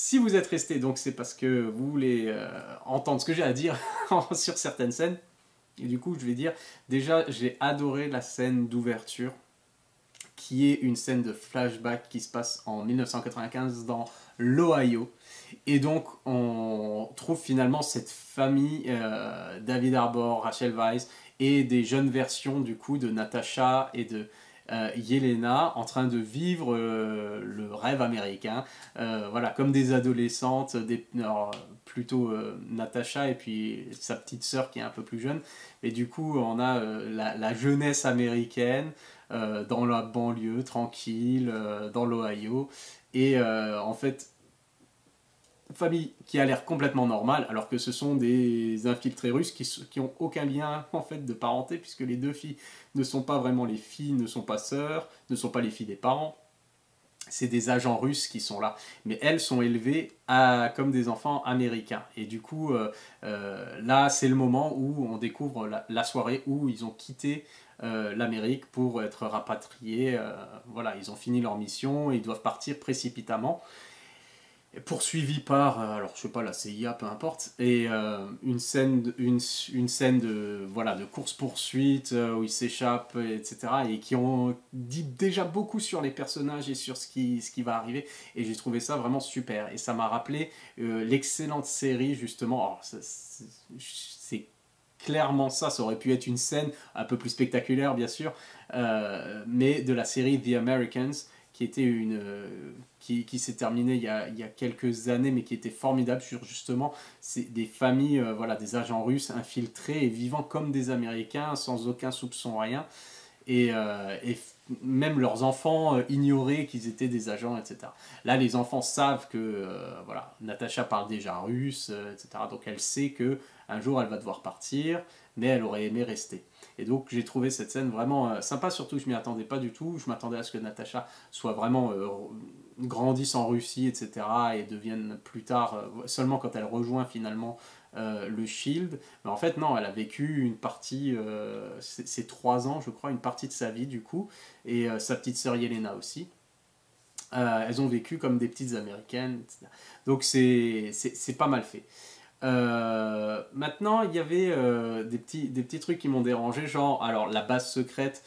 si vous êtes resté, donc c'est parce que vous voulez entendre ce que j'ai à dire sur certaines scènes. Et du coup, je vais dire, déjà, j'ai adoré la scène d'ouverture, qui est une scène de flashback qui se passe en 1995 dans l'Ohio. Et donc, on trouve finalement cette famille, David Harbour, Rachel Weisz, et des jeunes versions du coup de Natasha et de Yelena en train de vivre le rêve américain, voilà, comme des adolescentes, alors, plutôt Natasha et puis sa petite sœur qui est un peu plus jeune. Et du coup, on a la jeunesse américaine dans la banlieue, tranquille, dans l'Ohio. Et en fait, famille qui a l'air complètement normale, alors que ce sont des infiltrés russes qui ont aucun lien en fait de parenté, puisque les deux filles ne sont pas vraiment les filles, ne sont pas sœurs, ne sont pas les filles des parents. C'est des agents russes qui sont là, mais elles sont élevées comme des enfants américains. Et du coup, là, c'est le moment où on découvre la soirée où ils ont quitté l'Amérique pour être rapatriés. Voilà, ils ont fini leur mission, et ils doivent partir précipitamment, poursuivi par, alors je sais pas, la CIA, peu importe, et une scène de, voilà, de course-poursuite où ils s'échappent, etc., et qui ont dit déjà beaucoup sur les personnages et sur ce qui va arriver, et j'ai trouvé ça vraiment super, et ça m'a rappelé l'excellente série, justement, alors, c'est clairement ça, ça aurait pu être une scène un peu plus spectaculaire, bien sûr, mais de la série The Americans, qui était qui s'est terminée il y a quelques années, mais qui était formidable sur justement des familles, voilà, des agents russes infiltrés et vivant comme des Américains, sans aucun soupçon, rien. Et même leurs enfants ignoraient qu'ils étaient des agents, etc. Là, les enfants savent que voilà, Natacha parle déjà russe, etc. Donc elle sait que un jour elle va devoir partir, mais elle aurait aimé rester. Et donc j'ai trouvé cette scène vraiment sympa, surtout je m'y attendais pas du tout. Je m'attendais à ce que Natacha soit vraiment grandisse en Russie, etc. et devienne plus tard, seulement quand elle rejoint finalement le Shield. Mais en fait, non, elle a vécu une partie, c'est 3 ans, je crois, une partie de sa vie du coup, et sa petite sœur Yelena aussi. Elles ont vécu comme des petites américaines, etc. Donc c'est pas mal fait. Maintenant, il y avait des petits trucs qui m'ont dérangé, genre, alors la base secrète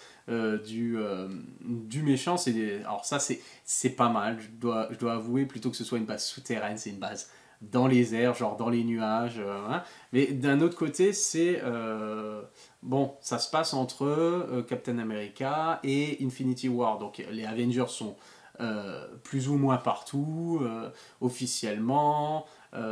du méchant, alors ça c'est pas mal, je dois avouer, plutôt que ce soit une base souterraine, c'est une base dans les airs, genre dans les nuages, hein. Mais d'un autre côté, bon, ça se passe entre Captain America et Infinity War, donc les Avengers sont plus ou moins partout, officiellement.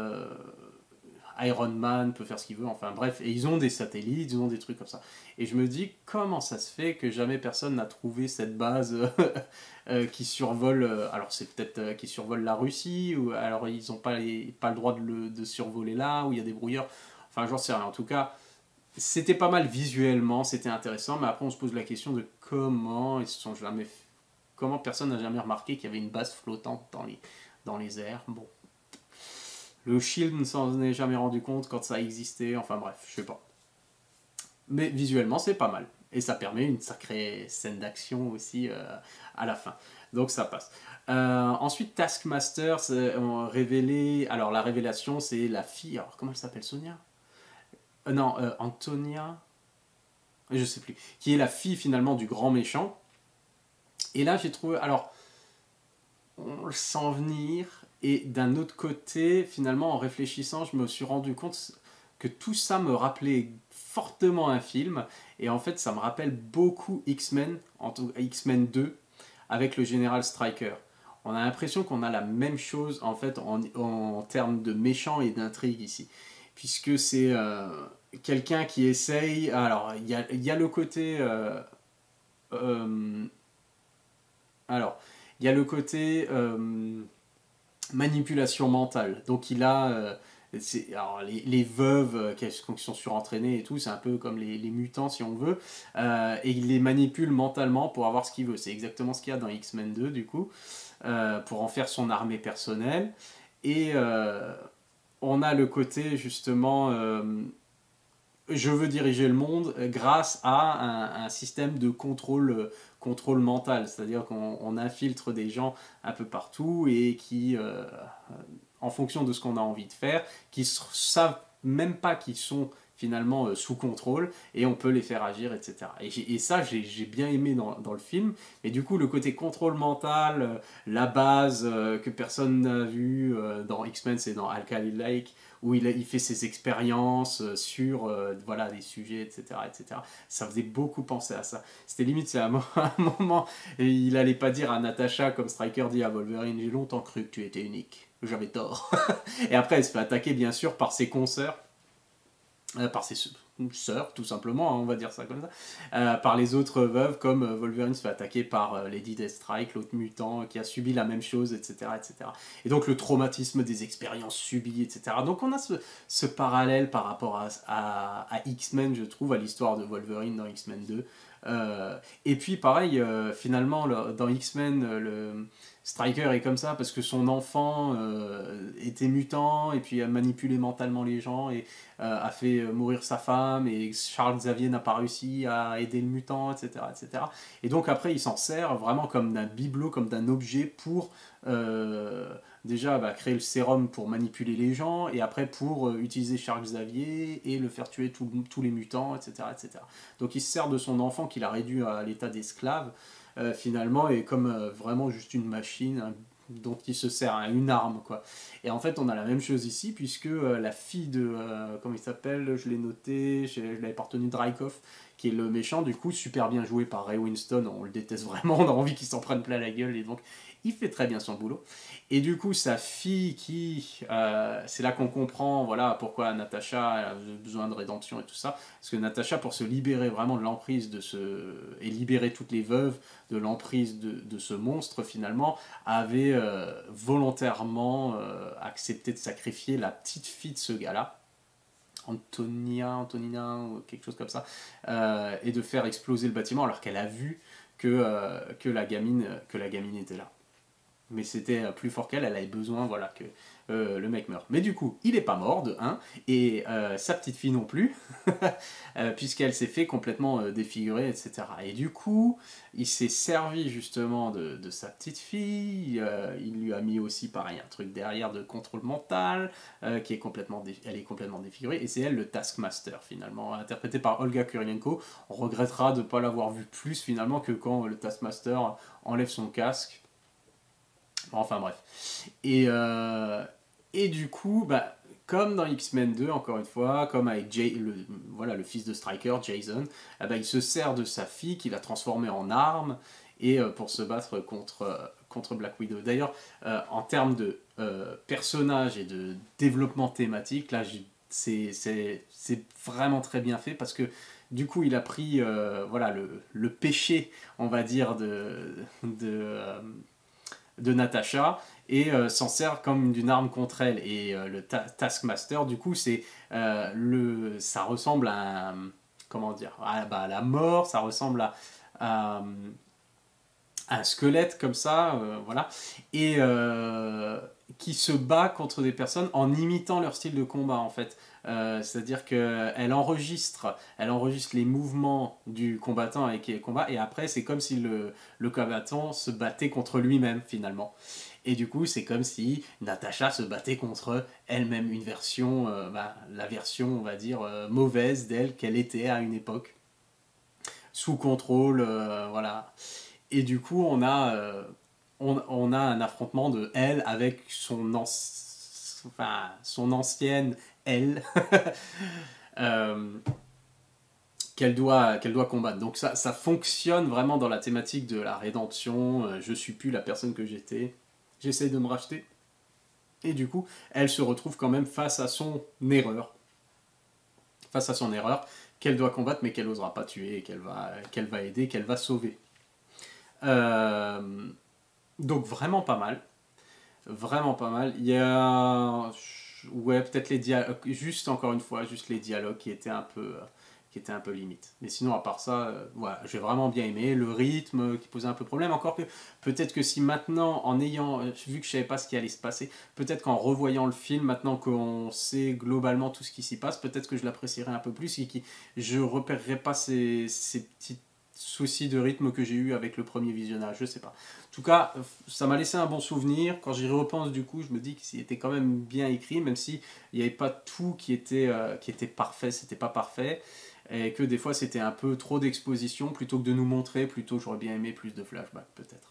Iron Man peut faire ce qu'il veut, enfin bref, et ils ont des satellites, ils ont des trucs comme ça. Et je me dis, comment ça se fait que jamais personne n'a trouvé cette base qui survole, alors c'est peut-être qui survole la Russie, ou alors ils n'ont pas le droit de survoler là, où il y a des brouilleurs, enfin j'en sais rien. En tout cas, c'était pas mal visuellement, c'était intéressant, mais après on se pose la question de comment ils se sont jamais, comment personne n'a jamais remarqué qu'il y avait une base flottante dans les airs. Bon, le Shield ne s'en est jamais rendu compte quand ça existait, enfin bref, je sais pas. Mais visuellement, c'est pas mal. Et ça permet une sacrée scène d'action aussi à la fin. Donc ça passe. Ensuite, Taskmaster, révélé. Alors la révélation, c'est la fille. Alors comment elle s'appelle, Sonia Non, Antonia. Je sais plus. Qui est la fille finalement du grand méchant. Et là, j'ai trouvé. Alors, on le sent venir. Et d'un autre côté, finalement, en réfléchissant, je me suis rendu compte que tout ça me rappelait fortement un film. Et en fait, ça me rappelle beaucoup X-Men, X-Men 2, avec le général Stryker. On a l'impression qu'on a la même chose en fait en termes de méchants et d'intrigue ici. Puisque c'est quelqu'un qui essaye. Alors, il y a le côté. Euh, alors, il y a le côté manipulation mentale. Donc il a alors, les veuves qui sont surentraînées et tout, c'est un peu comme les mutants si on veut, et il les manipule mentalement pour avoir ce qu'il veut. C'est exactement ce qu'il y a dans X-Men 2 du coup, pour en faire son armée personnelle. Et on a le côté justement je veux diriger le monde grâce à un système de contrôle mental, c'est-à-dire qu'on infiltre des gens un peu partout et qui en fonction de ce qu'on a envie de faire, qui savent même pas qu'ils sont finalement sous contrôle, et on peut les faire agir, etc. Et ça, j'ai bien aimé dans le film, et du coup, le côté contrôle mental, la base que personne n'a vu dans X-Men, c'est dans Alkali Lake, où il fait ses expériences sur voilà, des sujets, etc., etc. Ça faisait beaucoup penser à ça. C'était limite, c'est à un moment, et il allait pas dire à Natasha, comme Stryker dit à Wolverine, j'ai longtemps cru que tu étais unique. J'avais tort. Et après, elle se fait attaquer, bien sûr, par ses consoeurs, par ses sœurs, tout simplement, hein, on va dire ça comme ça, par les autres veuves, comme Wolverine se fait attaquer par Lady Deathstrike, l'autre mutant, qui a subi la même chose, etc., etc. Et donc le traumatisme des expériences subies, etc. Donc on a ce parallèle par rapport à X-Men, je trouve, à l'histoire de Wolverine dans X-Men 2. Et puis pareil, finalement, dans X-Men, le Stryker est comme ça parce que son enfant était mutant et puis a manipulé mentalement les gens et a fait mourir sa femme, et Charles Xavier n'a pas réussi à aider le mutant, etc. etc. Et donc après il s'en sert vraiment comme d'un bibelot, comme d'un objet pour déjà créer le sérum pour manipuler les gens, et après pour utiliser Charles Xavier et le faire tuer tous les mutants, etc., etc. Donc il se sert de son enfant qu'il a réduit à l'état d'esclave, finalement, et comme vraiment juste une machine, hein, dont il se sert à une arme, quoi. Et en fait, on a la même chose ici, puisque la fille de, comment il s'appelle, je l'ai noté, je l'avais pas retenu, Dreykov, qui est le méchant, du coup, super bien joué par Ray Winstone, on le déteste vraiment, on a envie qu'il s'en prenne plein la gueule, et donc il fait très bien son boulot. Et du coup, sa fille qui, c'est là qu'on comprend, voilà, pourquoi Natasha a besoin de rédemption et tout ça, parce que Natasha, pour se libérer vraiment de l'emprise et libérer toutes les veuves de l'emprise de ce monstre, finalement, avait volontairement accepté de sacrifier la petite fille de ce gars-là, Antonina, ou quelque chose comme ça, et de faire exploser le bâtiment alors qu'elle a vu que la gamine était là. Mais c'était plus fort qu'elle, elle avait besoin, voilà, que le mec meure. Mais du coup, il est pas mort, de 1, et sa petite fille non plus, puisqu'elle s'est fait complètement défigurer, etc. Et du coup, il s'est servi justement de sa petite fille, il lui a mis aussi, pareil, un truc derrière de contrôle mental, qui est elle est complètement défigurée, et c'est elle le Taskmaster, finalement, interprété par Olga Kurylenko. On regrettera de ne pas l'avoir vu plus, finalement, que quand le Taskmaster enlève son casque. Enfin bref. Et du coup, comme dans X-Men 2, encore une fois, comme avec voilà, le fils de Stryker, Jason, il se sert de sa fille qu'il a transformée en arme, et pour se battre contre Black Widow. D'ailleurs, en termes de personnages et de développement thématique, là, c'est vraiment très bien fait, parce que du coup, il a pris voilà, le péché, on va dire, de Natasha, et s'en sert comme d'une arme contre elle. Et le Taskmaster, du coup, ça ressemble à comment dire, à la mort, ça ressemble à un squelette comme ça, voilà, et qui se bat contre des personnes en imitant leur style de combat, en fait. C'est-à-dire qu'elle enregistre les mouvements du combattant avec qui elle combat, et après c'est comme si le combattant se battait contre lui-même, finalement. Et du coup, c'est comme si Natasha se battait contre elle-même, une version, la version, on va dire, mauvaise d'elle qu'elle était à une époque, sous contrôle, voilà. Et du coup, on a un affrontement de elle avec son ancienne elle, euh, qu'elle doit combattre. Donc ça fonctionne vraiment dans la thématique de la rédemption. Je suis plus la personne que j'étais, j'essaie de me racheter. Et du coup, elle se retrouve quand même face à son erreur. Face à son erreur, qu'elle doit combattre, mais qu'elle n'osera pas tuer, et qu'elle va aider, qu'elle va sauver. Euh, donc vraiment pas mal. Vraiment pas mal. Il y a... Ouais, peut-être les dialogues... Juste, encore une fois, juste les dialogues qui étaient un peu limite. Mais sinon, à part ça, voilà, j'ai vraiment bien aimé. Le rythme qui posait un peu problème. Encore que, peut-être que si maintenant, en ayant vu que je savais pas ce qui allait se passer, peut-être qu'en revoyant le film, maintenant qu'on sait globalement tout ce qui s'y passe, peut-être que je l'apprécierais un peu plus et que je repérerais pas ces petites souci de rythme que j'ai eu avec le premier visionnage, je sais pas. En tout cas, ça m'a laissé un bon souvenir. Quand j'y repense, du coup, je me dis qu'il était quand même bien écrit, même si il n'y avait pas tout qui était parfait, c'était pas parfait, et que des fois c'était un peu trop d'exposition, plutôt que de nous montrer, plutôt j'aurais bien aimé plus de flashbacks peut-être.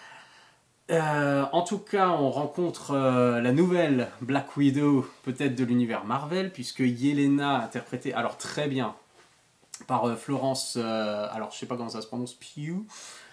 En tout cas, on rencontre la nouvelle Black Widow, peut-être de l'univers Marvel, puisque Yelena, interprétée, alors très bien, par Florence, alors je sais pas comment ça se prononce, Pugh,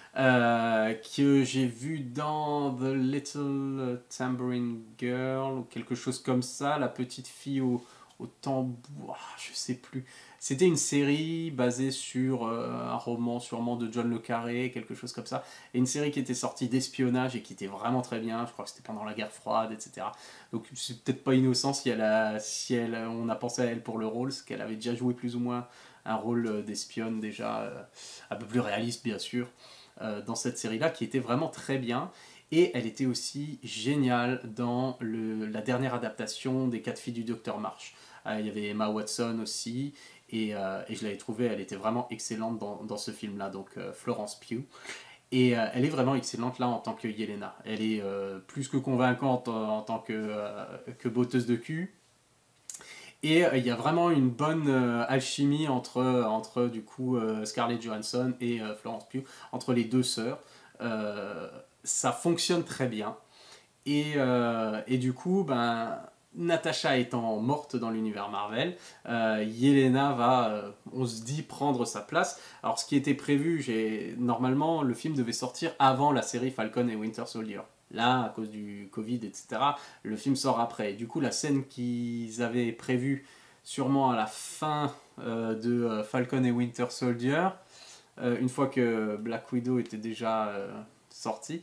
que j'ai vu dans The Little Tambourine Girl, ou quelque chose comme ça, la petite fille au tambour, je sais plus. C'était une série basée sur un roman sûrement de John le Carré, quelque chose comme ça. Et une série qui était sortie d'espionnage et qui était vraiment très bien. Je crois que c'était pendant la guerre froide, etc. Donc c'est peut-être pas innocent on a pensé à elle pour le rôle, parce qu'elle avait déjà joué plus ou moins un rôle d'espionne déjà un peu plus réaliste bien sûr dans cette série-là, qui était vraiment très bien. Et elle était aussi géniale dans la dernière adaptation des 4 filles du Docteur March. Il y avait Emma Watson aussi, et je l'avais trouvée, elle était vraiment excellente dans ce film-là, donc Florence Pugh. Et elle est vraiment excellente là en tant que Yelena. Elle est plus que convaincante en tant que botteuse de cul. Et il y a vraiment une bonne alchimie entre du coup Scarlett Johansson et Florence Pugh, entre les deux sœurs. Ça fonctionne très bien. Et du coup, ben, Natasha étant morte dans l'univers Marvel, Yelena va, on se dit, prendre sa place. Alors, ce qui était prévu, normalement, le film devait sortir avant la série Falcon et Winter Soldier. Là, à cause du Covid, etc., le film sort après. Et du coup, la scène qu'ils avaient prévue, sûrement à la fin de Falcon et Winter Soldier, une fois que Black Widow était déjà sorti,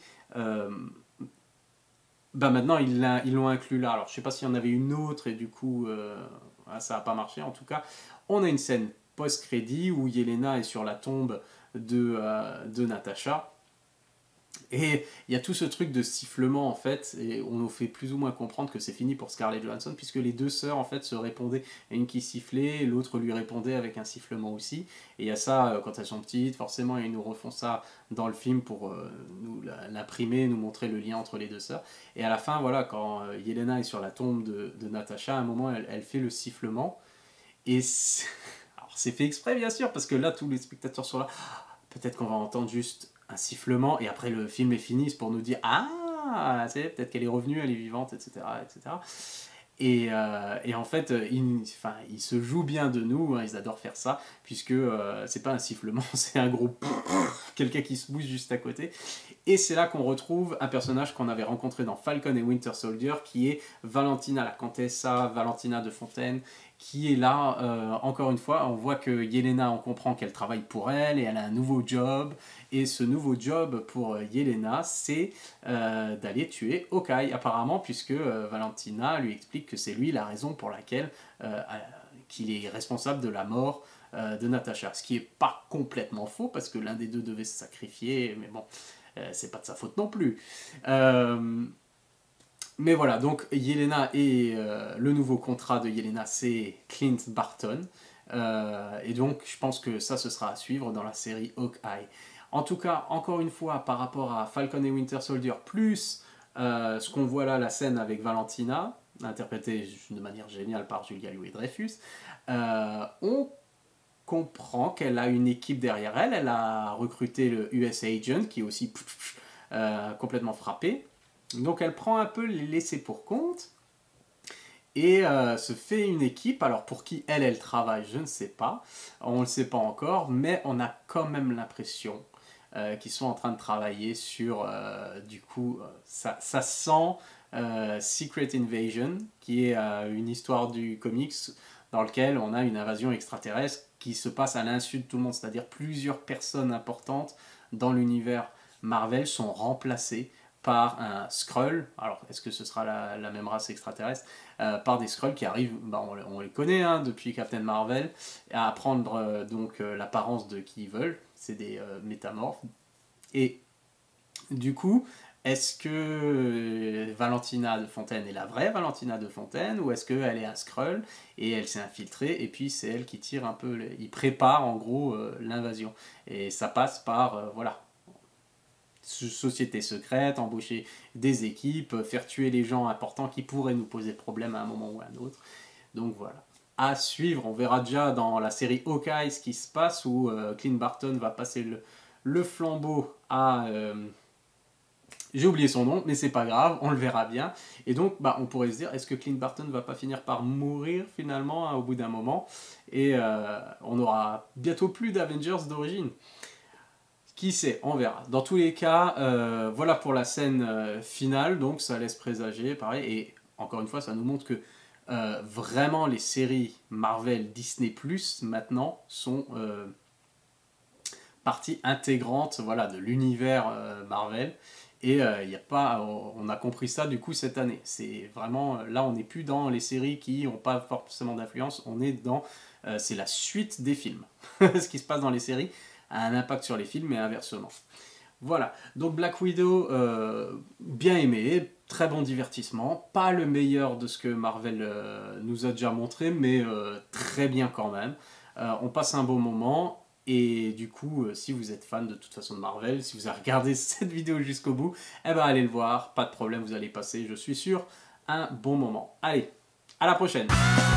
bah maintenant ils l'ont inclus là. Alors je sais pas s'il y en avait une autre et du coup ça n'a pas marché. En tout cas, on a une scène post-crédit où Yelena est sur la tombe de Natasha. Et il y a tout ce truc de sifflement en fait, et on nous fait plus ou moins comprendre que c'est fini pour Scarlett Johansson, puisque les deux sœurs en fait se répondaient, et une qui sifflait, l'autre lui répondait avec un sifflement aussi. Et il y a ça quand elles sont petites, forcément ils nous refont ça dans le film pour nous l'imprimer, nous montrer le lien entre les deux sœurs. Et à la fin, voilà, quand Yelena est sur la tombe de Natasha, à un moment elle fait le sifflement, et alors c'est fait exprès bien sûr, parce que là tous les spectateurs sont là, peut-être qu'on va entendre juste un sifflement et après le film est fini, c'est pour nous dire ah, c'est peut-être qu'elle est revenue, elle est vivante, etc. etc. Et en fait, ils se jouent bien de nous, hein, ils adorent faire ça, puisque c'est pas un sifflement, c'est un gros quelqu'un qui se bouge juste à côté. Et c'est là qu'on retrouve un personnage qu'on avait rencontré dans Falcon et Winter Soldier, qui est Valentina, la Contessa Valentina de Fontaine, qui est là, encore une fois, on voit que Yelena, on comprend qu'elle travaille pour elle, et elle a un nouveau job, et ce nouveau job pour Yelena, c'est d'aller tuer Hawkeye, apparemment, puisque Valentina lui explique que c'est lui la raison pour laquelle qu'il est responsable de la mort de Natasha. Ce qui n'est pas complètement faux, parce que l'un des deux devait se sacrifier, mais bon, c'est pas de sa faute non plus. Mais voilà, donc Yelena et le nouveau contrat de Yelena, c'est Clint Barton. Et donc, je pense que ça, ce sera à suivre dans la série Hawkeye. En tout cas, encore une fois, par rapport à Falcon et Winter Soldier, plus ce qu'on voit là, la scène avec Valentina, interprétée de manière géniale par Julia Louis-Dreyfus, on comprend qu'elle a une équipe derrière elle. Elle a recruté le US Agent, qui est aussi complètement frappé. Donc elle prend un peu les laissés pour compte et se fait une équipe. Alors pour qui elle travaille, je ne sais pas. On ne le sait pas encore, mais on a quand même l'impression qu'ils sont en train de travailler sur, du coup, ça sent Secret Invasion, qui est une histoire du comics dans lequel on a une invasion extraterrestre qui se passe à l'insu de tout le monde, c'est-à-dire plusieurs personnes importantes dans l'univers Marvel sont remplacées par un Skrull. Alors, est-ce que ce sera la même race extraterrestre par des Skrulls qui arrivent, bah, on les connaît hein, depuis Captain Marvel, à prendre donc l'apparence de qui ils veulent. C'est des métamorphes. Et du coup, est-ce que Valentina de Fontaine est la vraie Valentina de Fontaine ou est-ce qu'elle est un Skrull et elle s'est infiltrée et puis c'est elle qui tire un peu, il prépare en gros l'invasion. Et ça passe par, voilà, société secrète, embaucher des équipes, faire tuer les gens importants qui pourraient nous poser problème à un moment ou à un autre. Donc voilà. À suivre, on verra déjà dans la série Hawkeye ce qui se passe où Clint Barton va passer le flambeau à... j'ai oublié son nom, mais c'est pas grave, on le verra bien. Et donc, bah, on pourrait se dire, est-ce que Clint Barton va pas finir par mourir finalement hein, au bout d'un moment et on aura bientôt plus d'Avengers d'origine. Qui sait, on verra. Dans tous les cas, voilà pour la scène finale, donc ça laisse présager, pareil. Et encore une fois, ça nous montre que vraiment les séries Marvel, Disney+, maintenant, sont partie intégrante voilà, de l'univers Marvel. Et y a pas, on a compris ça du coup cette année. C'est vraiment, là on n'est plus dans les séries qui n'ont pas forcément d'influence, on est dans, c'est la suite des films. Ce qui se passe dans les séries a un impact sur les films et inversement. Voilà, donc Black Widow, bien aimé, très bon divertissement, pas le meilleur de ce que Marvel nous a déjà montré, mais très bien quand même. On passe un beau moment. Et du coup, si vous êtes fan de toute façon de Marvel, si vous avez regardé cette vidéo jusqu'au bout, eh ben allez le voir, pas de problème, vous allez passer, je suis sûr, un bon moment. Allez, à la prochaine!